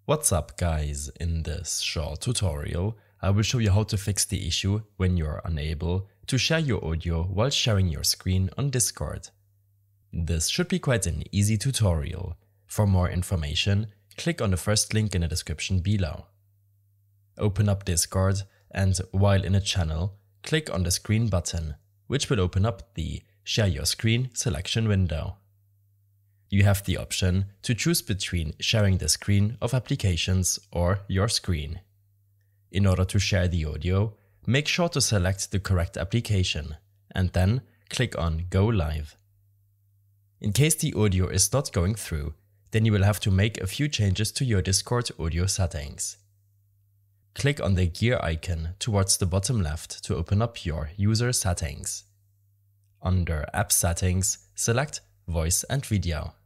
What's up guys, in this short tutorial I will show you how to fix the issue when you're unable to share your audio while sharing your screen on Discord. This should be quite an easy tutorial. For more information, click on the first link in the description below. Open up Discord and while in a channel, click on the screen button, which will open up the Share Your Screen selection window. You have the option to choose between sharing the screen of applications or your screen. In order to share the audio, make sure to select the correct application and then click on Go Live. In case the audio is not going through, then you will have to make a few changes to your Discord audio settings. Click on the gear icon towards the bottom left to open up your user settings. Under App Settings, select Voice and Video.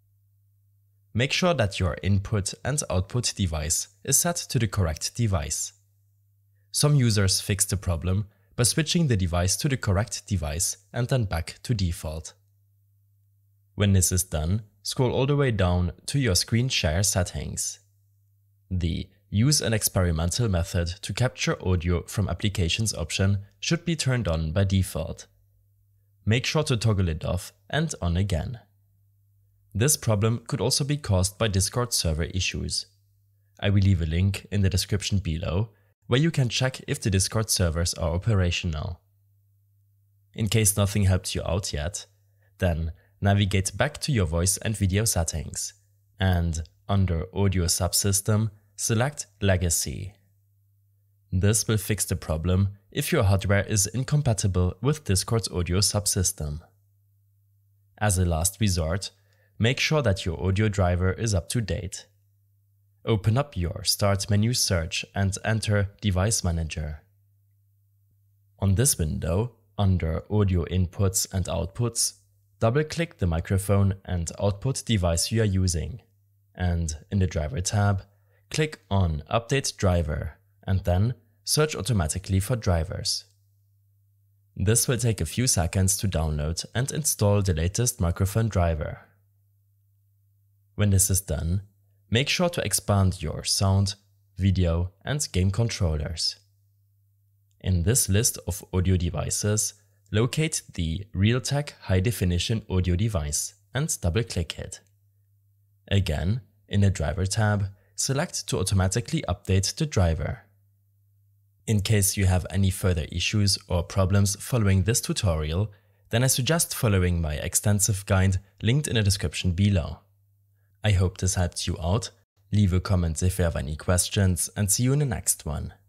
Make sure that your input and output device is set to the correct device. Some users fix the problem by switching the device to the correct device and then back to default. When this is done, scroll all the way down to your screen share settings. The Use an experimental method to capture audio from applications option should be turned on by default. Make sure to toggle it off and on again. This problem could also be caused by Discord server issues. I will leave a link in the description below where you can check if the Discord servers are operational. In case nothing helped you out yet, then navigate back to your voice and video settings and under Audio Subsystem, select Legacy. This will fix the problem if your hardware is incompatible with Discord's audio subsystem. As a last resort, make sure that your audio driver is up to date. Open up your Start menu search and enter Device Manager. On this window, under Audio Inputs and Outputs, double-click the microphone and output device you are using, and in the Driver tab, click on Update Driver and then search automatically for drivers. This will take a few seconds to download and install the latest microphone driver. When this is done, make sure to expand your sound, video and game controllers. In this list of audio devices, locate the Realtek High Definition Audio device and double-click it. Again, in the Driver tab, select to automatically update the driver. In case you have any further issues or problems following this tutorial, then I suggest following my extensive guide linked in the description below. I hope this helped you out. Leave a comment if you have any questions and see you in the next one.